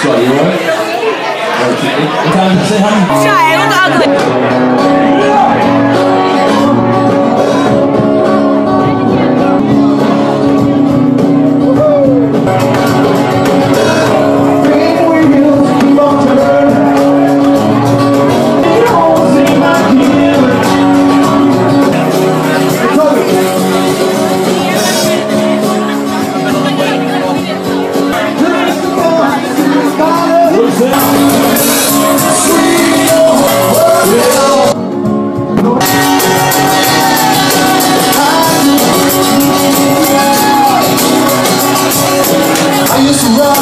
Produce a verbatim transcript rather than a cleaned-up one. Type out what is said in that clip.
Scott, you alright? What time did I say hi? Shy, it was ugly. I used to run